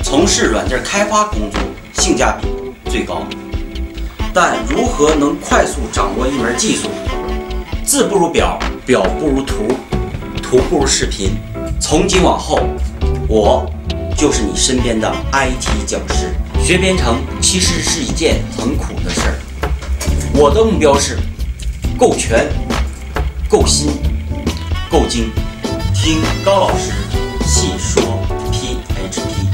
从事软件开发工作性价比最高。但如何能快速掌握一门技术？字不如表，表不如图，图不如视频。从今往后，我就是你身边的 IT 讲师。学编程其实是一件很苦的事儿。我的目标是够全、够新、够精。听高老师细说 PHP。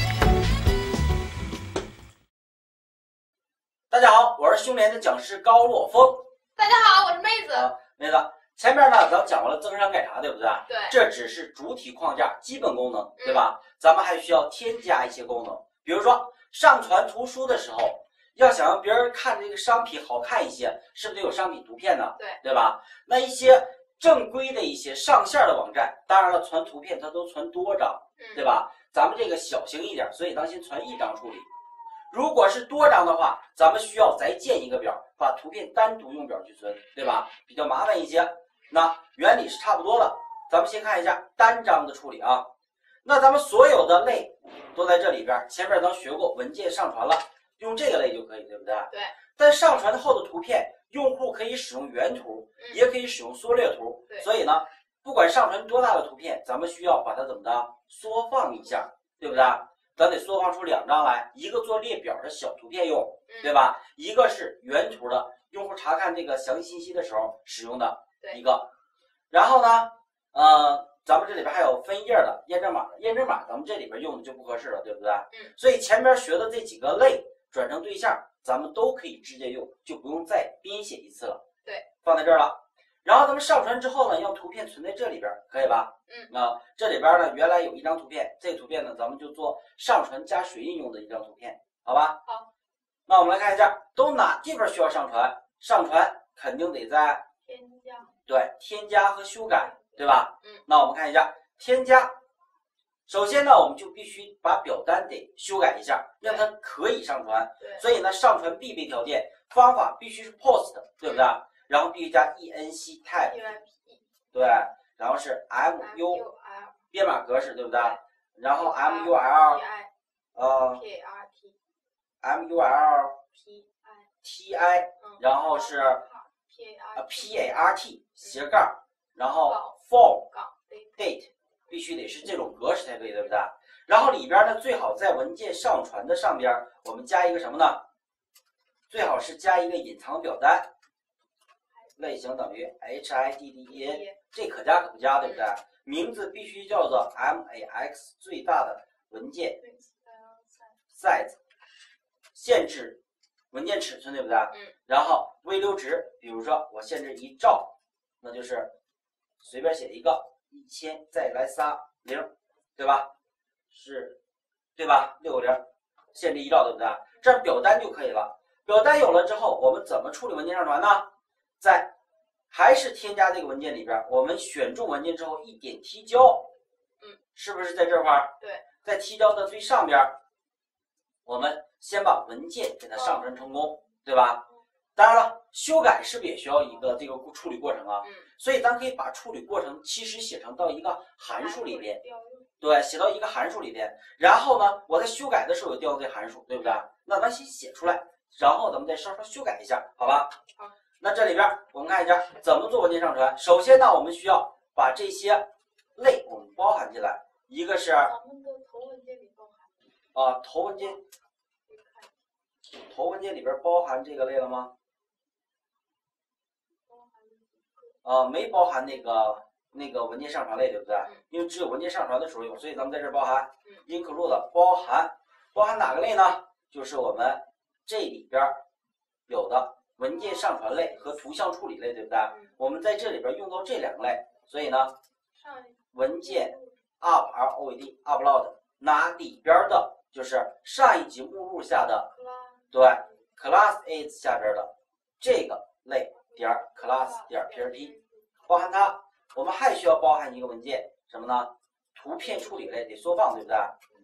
大家好，我是胸联的讲师高洛峰。 大家好，我是妹子。 妹子，前面呢咱们讲完了增删改查，对不对？ 对， 这只是主体框架基本功能，对吧？咱们还需要添加一些功能，比如说上传图书的时候，要想让别人看这个商品好看一些，是不是得有商品图片呢？对吧？那一些正规的一些上线的网站，当然了，传图片它都传多张，对吧？咱们这个小型一点，所以咱先传一张处理。如果是多张的话，咱们需要再建一个表，把图片单独用表去存，对吧？比较麻烦一些。那原理是差不多的。咱们先看一下单张的处理啊。那咱们所有的类都在这里边，前面咱学过文件上传了，用这个类就可以，对不对？ 对。 但上传后的图片，用户可以使用原图，也可以使用缩略图。所以呢，不管上传多大的图片，咱们需要把它怎么的缩放一下，对不对？咱得缩放出两张来，一个做列表的小图片用，对吧？一个是原图的，用户查看这个详细信息的时候使用的一个。然后呢，咱们这里边还有分页的验证码，验证码咱们这里边用的就不合适了，对不对？所以前边学的这几个类转成对象，咱们都可以直接用，就不用再编写一次了。 对， 放在这儿了。然后咱们上传之后呢，让图片存在这里边，可以吧？这里边呢原来有一张图片，这个图片呢咱们就做上传加水印用的一张图片，好吧？ 好。 那我们来看一下，都哪地方需要上传？上传肯定得在添加， 对，添加和修改，对吧？那我们看一下添加。首先呢，我们就必须把表单得修改一下，让它可以上传。所以呢，上传必备条件方法必须是 post， 对不对？然后必须加 enc type， 对，然后是 mul 编码格式，对不对？然后 mul ti， 然后是part 斜杠，然后 form date， 必须得是这种格式才可以，对不对？然后里边呢，最好在文件上传的上边，我们加一个什么呢？最好是加一个隐藏表单。类型等于 HIDDE， 这可加可不加，对不对？名字必须叫做 MAX 最大的文件 size， 限制文件尺寸，对不对？然后微流值，比如说我限制1兆，那就是随便写一个1000，再来仨0，对吧？是，对吧？6个0，限制1兆，对不对？这样表单就可以了。表单有了之后，我们怎么处理文件上传呢？在还是添加这个文件里边，我们选中文件之后一点提交，是不是在这块儿？对，在提交的最上边，我们先把文件给它上传成功，对吧？当然了，修改是不是也需要一个这个处理过程啊？所以咱可以把处理过程其实写成到一个函数里边，对，写到一个函数里边，然后呢，我在修改的时候也调用这函数，对不对？那咱先写出来，然后咱们再稍稍修改一下，好吧？好。那这里边我们看一下怎么做文件上传。首先呢，我们需要把这些类我们包含进来，一个是咱们的头文件里包含头文件里边包含这个类了吗？没包含那个文件上传类，对不对？因为只有文件上传的时候有，所以咱们在这儿包含 include 包含哪个类呢？就是我们这里边有的文件上传类和图像处理类，对不对？我们在这里边用到这两个类，所以呢，文件 upload upload 拿里边的就是上一级目录下的，对 class is 下边的这个类点 class 点 php 包含它。我们还需要包含一个文件什么呢？图片处理类得缩放，对不对？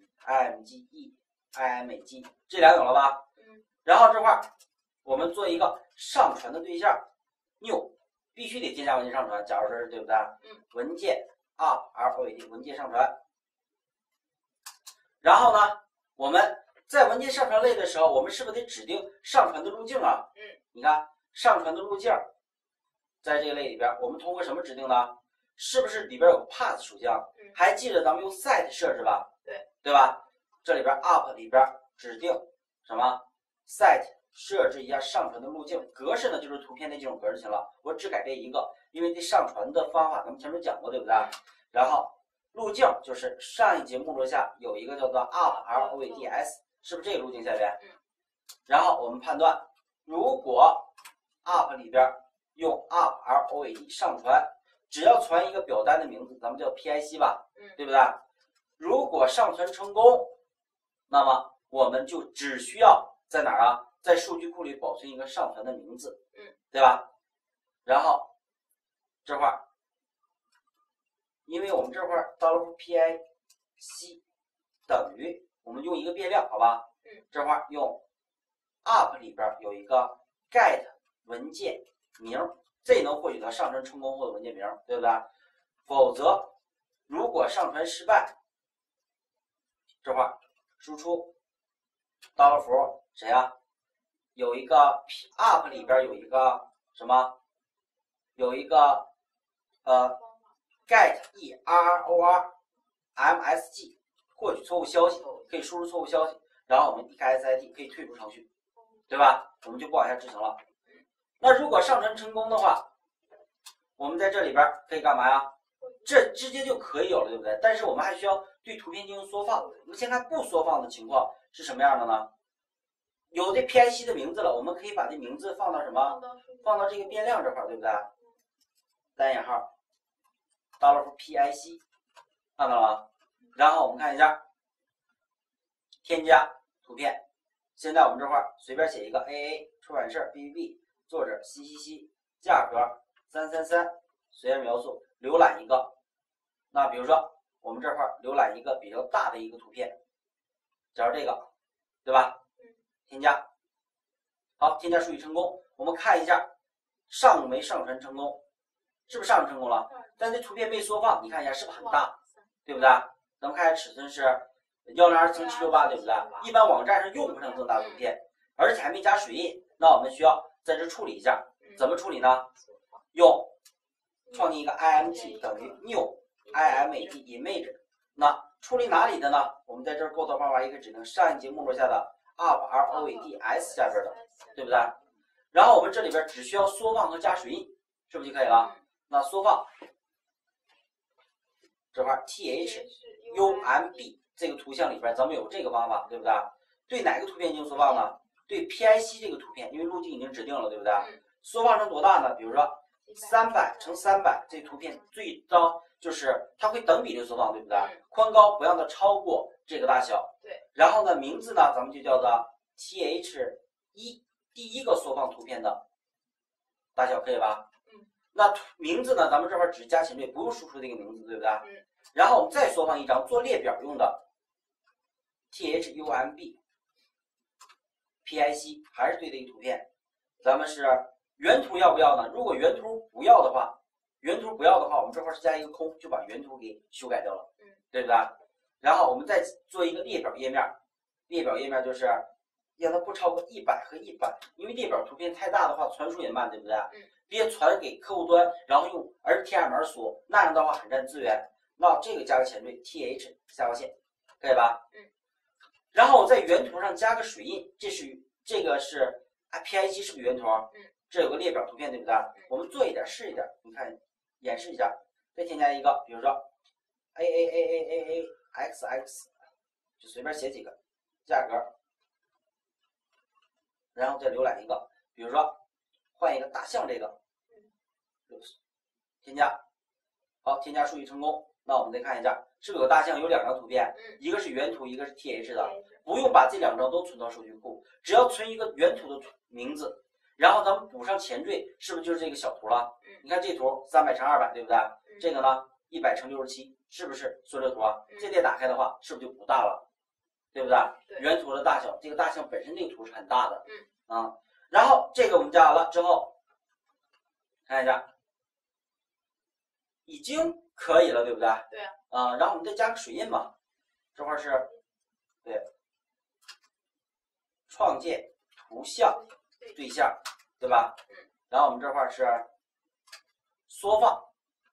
img 这俩有了吧？然后这块我们做一个上传的对象 new， 必须得添加文件上传，假如说是对不对？文件 upload 文件上传。然后呢， 我们在文件上传类的时候，我们是不是得指定上传的路径啊？你看上传的路径，在这个类里边，我们通过什么指定呢？是不是里边有个 path 属性？还记得咱们用 set 设置吧？对吧？这里边 up 里边指定什么 set 设置一下上传的路径，格式呢就是图片的这种格式就行了。我只改变一个，因为这上传的方法咱们前面讲过，对不对？然后路径就是上一节目录下有一个叫做 up roads， 是不是这个路径下边？然后我们判断，如果 up 里边用 up road 上传，只要传一个表单的名字，咱们叫 PIC 吧，对不对？如果上传成功，那么我们就只需要在哪儿啊？在数据库里保存一个上传的名字，对吧？然后这块儿，因为我们这块儿$PIC 等于我们用一个变量，好吧？这块儿用 up 里边有一个 get 文件名，这能获取到上传成功后的文件名，对不对？否则，如果上传失败，这块儿输出$符谁呀？有一个 up 里边有一个什么？有一个get error msg 获取错误消息，可以输入错误消息，然后我们 exit 可以退出程序，对吧？我们就不往下执行了。那如果上传成功的话，我们在这里边可以干嘛呀？这直接就可以有了，对不对？但是我们还需要对图片进行缩放。我们先看不缩放的情况是什么样的呢？有这 PIC 的名字了，我们可以把这名字放到什么？放到这个变量这块，对不对？单引号$PIC， 看到了吗？然后我们看一下，添加图片。现在我们这块随便写一个 AA， 出版社 BBB， 作者西西西，价格333，随便描述，浏览一个。那比如说我们这块浏览一个比较大的一个图片，假如这个，对吧？添加，好，添加数据成功。我们看一下上没上传成功，是不是上传成功了？但这图片没缩放，你看一下是不是很大，对不对？咱们看一下尺寸是102×768，对不对？一般网站上用不上这么大图片，而且还没加水印，那我们需要在这处理一下，怎么处理呢？用创建一个 img 等于 new image image， 那处理哪里的呢？我们在这儿构造方法一个指令上一节目录下的 up roads 下边的，对不对？然后我们这里边只需要缩放和加水印，是不是就可以了？那缩放这块 thumb 这个图像里边咱们有这个方法，对不对？对哪个图片进行缩放呢？对 PIC 这个图片，因为路径已经指定了，对不对？缩放成多大呢？比如说300×300，这图片最高就是它会等比例缩放，对不对？宽高不让它超过这个大小。 对。 然后呢，名字呢，咱们就叫做 TH1， 第一个缩放图片的大小，可以吧？那名字呢，咱们这块只加前缀，不用输出这个名字，对不对？然后我们再缩放一张做列表用的 thumb PIC， 还是对这个图片，咱们是原图要不要呢？如果原图不要的话，我们这块是加一个空，就把原图给修改掉了，对不对？然后我们再做一个列表页面，列表页面就是让它不超过100和100，因为列表图片太大的话传输也慢，对不对？别传给客户端，然后用 HTML 缩，那样的话很占资源。那这个加个前缀 th 下划线，可以吧？然后我在原图上加个水印，这个是 PIC 是不是原图？这有个列表图片，对不对？我们做一点试一点，你看演示一下，再添加一个，比如说 AAAAAAXX， 就随便写几个价格，然后再浏览一个，比如说换一个大象这个，添加，好，添加数据成功。那我们再看一下，是不是有大象有2张图片，一个是原图，一个是 th 的，不用把这2张都存到数据库，只要存一个原图的名字，然后咱们补上前缀，是不是就是这个小图了？你看这图300×200，对不对？这个呢100×67，是不是缩略图啊？这列打开的话，是不是就不大了？对不对？原图的大小，这个大象本身这个图是很大的，然后这个我们加完了之后，看一下，已经可以了，对不对？ 对。 然后我们再加个水印嘛，这块是，对， 创建图像对象，对吧？然后我们这块是缩放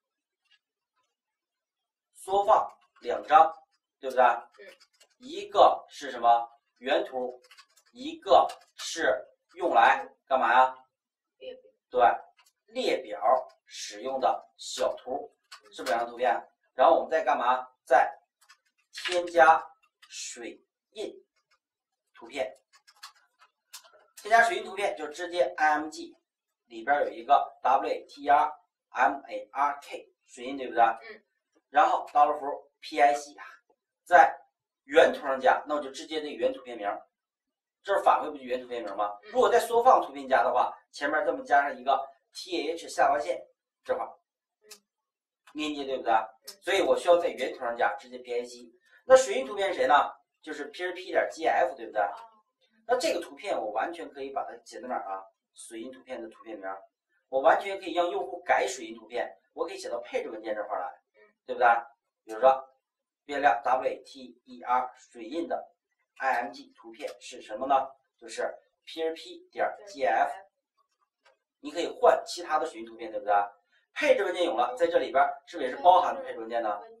2张，对不对？一个是什么原图，一个是用来干嘛呀？对，列表使用的小图，是不是2张图片？然后我们再干嘛？再添加水印图片。添加水印图片就直接 img 里边有一个 watermark 水印，对不对？然后刀符 pic 在原图上加，那我就直接这个原图片名，这儿返回不就原图片名吗？如果在缩放图片加的话，前面这么加上一个 th 下划线，这块链接，对不对？所以我需要在原图上加，直接 pic。那水印图片是谁呢？就是 php.gif， 对不对？那这个图片我完全可以把它写在哪儿啊？水印图片的图片名，我完全可以让用户改水印图片，我可以写到配置文件这块来，对不对？比如说变量 water 水印的 img 图片是什么呢？就是 php.gif， 你可以换其他的水印图片，对不对？配置文件有了，在这里边是不是也是包含的配置文件呢？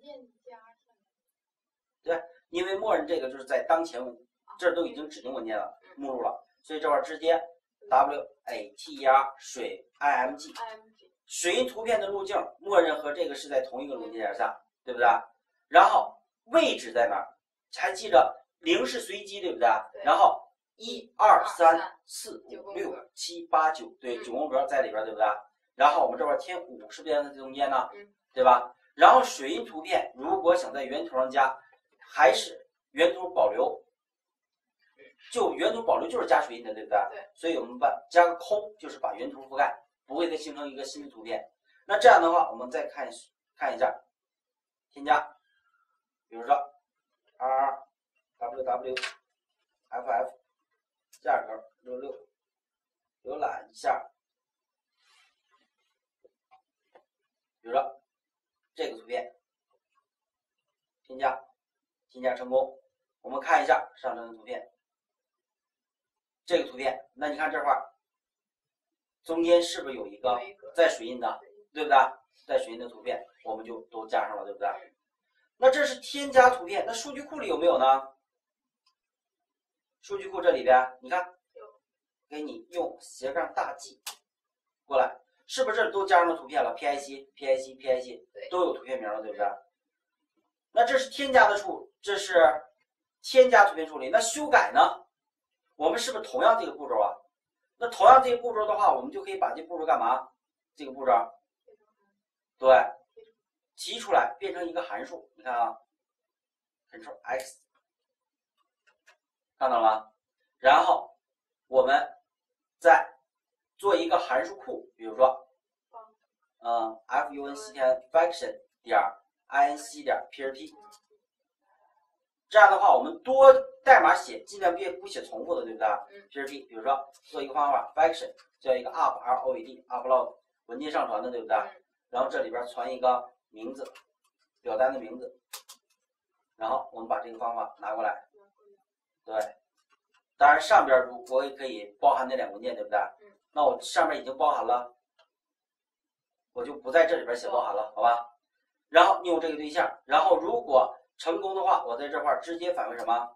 对，因为默认这个就是在当前这儿都已经指定文件了，目录了，所以这块直接 water 水 img 水印图片的路径默认和这个是在同一个文件下，对不对？然后位置在哪儿？还记着0是随机，对不对？然后1、2、3、4、5、6、7、8、9，对，9宫格在里边，对不对？然后我们这块填5，是不是在中间呢？对吧？然后水印图片如果想在原图上加，还是原图保留，就原图保留就是加水印的，对不对？所以我们加个空，就是把原图覆盖，不会再形成一个新的图片。那这样的话，我们再看一下，添加，比如说 www ff 价格66，浏览一下，比如说这个图片，添加成功。我们看一下上传的图片，这个图片，那你看这块中间是不是有一个在水印的，对不对？在水印的图片我们就都加上了，对不对？那这是添加图片，那数据库里有没有呢？数据库这里边你看给你用斜杠大 G 过来，是不是这里都加上了图片了？ pic 都有图片名了，对不对？那这是添加的这是添加图片处理。那修改呢？我们是不是同样这个步骤啊？那同样这个步骤的话，我们就可以把这步骤干嘛？这个步骤，对，提出来变成一个函数。你看啊 ，Ctrl X， 看到了吗？然后我们再做一个函数库，比如说，function 点 inc 点 php。这样的话，我们多代码写，尽量不写重复的，对不对？php， 比如说做一个方法 function 叫一个 upload 文件上传的，对不对？然后这里边传一个名字，表单的名字，然后我们把这个方法拿过来，对。当然上边如果也可以包含那2个文件，对不对？那我上面已经包含了，我就不在这里边写包含了，好吧？然后用这个对象，然后如果成功的话，我在这块直接返回什么？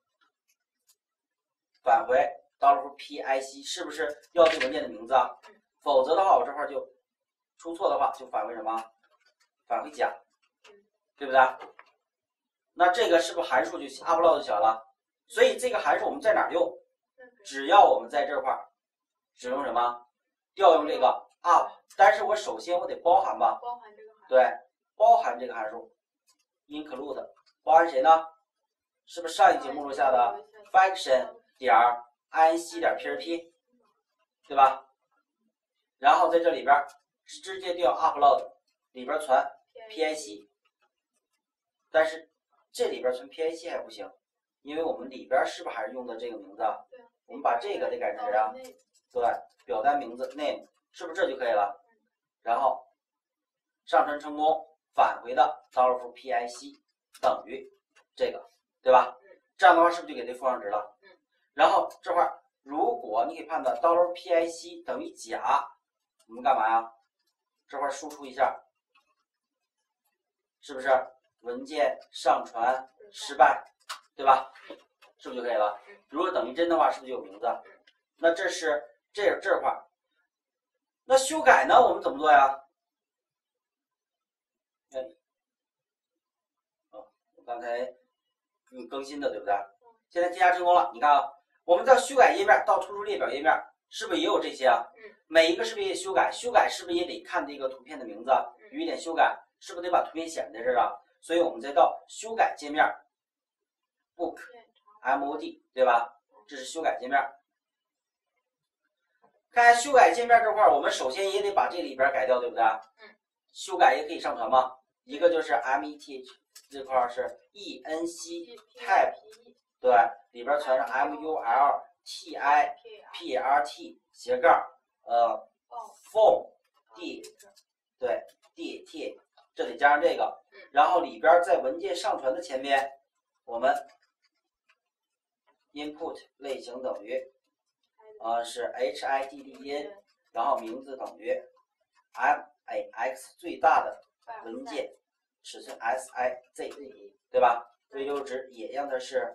返回$pic， 是不是要这文件的名字啊？否则的话，我这块就出错的话，就返回什么？返回假，对不对？那这个是不是函数就 upload 就行了？所以这个函数我们在哪儿用？只要我们在这块使用什么？调用这个 up， 但是我首先我得包含吧？ 包含这个函数。 对，包含这个函数 include 包含谁呢？是不是上一节目录下的 function 点 inc 点 php， 对吧？然后在这里边直接调 upload 里边传 pic， 但是这里边传 pic 还不行，因为我们里边是不是还是用的这个名字啊？我们把这个得改成谁啊？对，表单名字 name， 是不是这就可以了？然后上传成功，返回的$pic等于这个，对吧？这样的话是不是就给这赋上值了？ 然后这块如果你可以判断 $PIC 等于假，我们干嘛呀？这块输出一下，是不是文件上传失败，对吧？是不是就可以了？如果等于真的话，是不是就有名字？那这是这块。那修改呢？我们怎么做呀？我刚才更新的，对不对？现在添加成功了。你看啊，我们到修改页面到突出列表页面，是不是也有这些啊？每一个是不是也修改？修改是不是也得看这个图片的名字？有一点修改，是不是得把图片显在这儿啊？所以我们再到修改界面 ，book mod， 对吧？这是修改界面。看修改界面这块，我们首先也得把这里边改掉，对不对？修改也可以上传吗？一个就是 meth 这块是 enc type， 对，里边全是 multiprt 斜杠form d， 对 det， 这得加上这个，然后里边在文件上传的前边，我们 input 类型等于是 HIDDIN， 然后名字等于 max 最大的文件尺寸 size， 对吧？追求值也让它是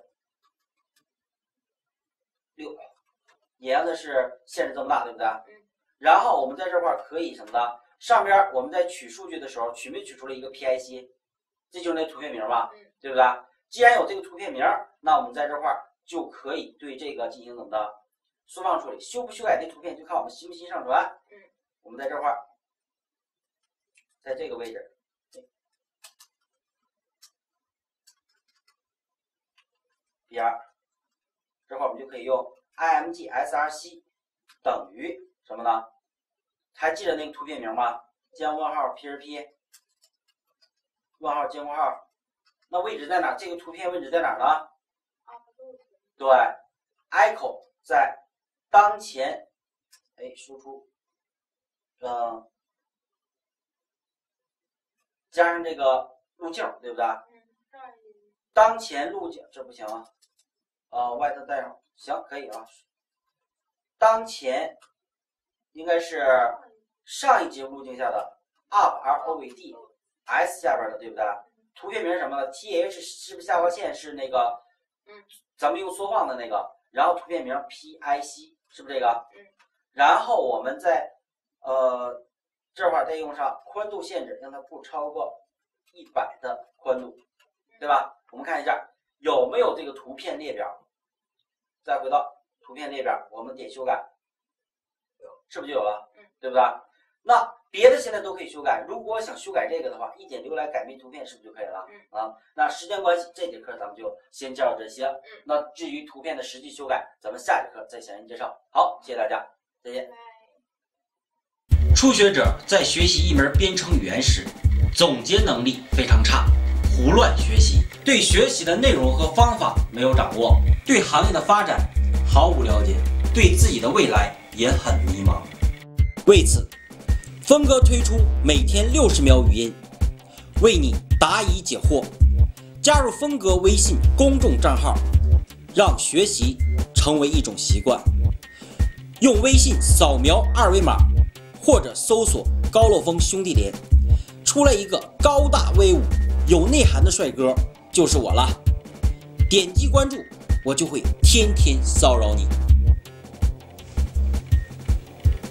6，也让它是限制这么大，对不对？然后我们在这块可以什么呢？上边我们在取数据的时候取没取出了一个 PIC， 这就是那图片名吧，对不对？既然有这个图片名，那我们在这块就可以对这个进行怎么的缩放处理。修不修改这图片就看我们新不新上传。我们在这块在这个位置。BR， 这块我们就可以用 img src 等于什么呢？还记得那个图片名吗？将问号 php 问号尖括号，那位置在哪？这个图片位置在哪呢？对 ，echo 在当前，输出，加上这个路径，对不对？当前路径这不行啊，外头带上行可以啊。当前应该是上一节路径下的 up ROVD S 下边的，对不对？图片名是什么呢 ？TH 是不是下划线是那个咱们用缩放的那个，然后图片名 PIC 是不是这个？然后我们在这块再用上宽度限制，让它不超过100的宽度，对吧？我们看一下有没有这个图片列表，再回到图片列表，我们点修改，是不是就有了？对不对？那别的现在都可以修改，如果想修改这个的话，一点浏览改变图片是不是就可以了？那时间关系，这节课咱们就先介绍这些。那至于图片的实际修改，咱们下节课再详细介绍。好，谢谢大家，再见。 初学者在学习一门编程语言时，总结能力非常差，胡乱学习，对学习的内容和方法没有掌握，对行业的发展毫无了解，对自己的未来也很迷茫。为此，峰哥推出每天60秒语音，为你答疑解惑。加入峰哥微信公众账号，让学习成为一种习惯。用微信扫描2维码，或者搜索高漏峰兄弟连，出来一个高大威武、有内涵的帅哥，就是我了。点击关注，我就会天天骚扰你。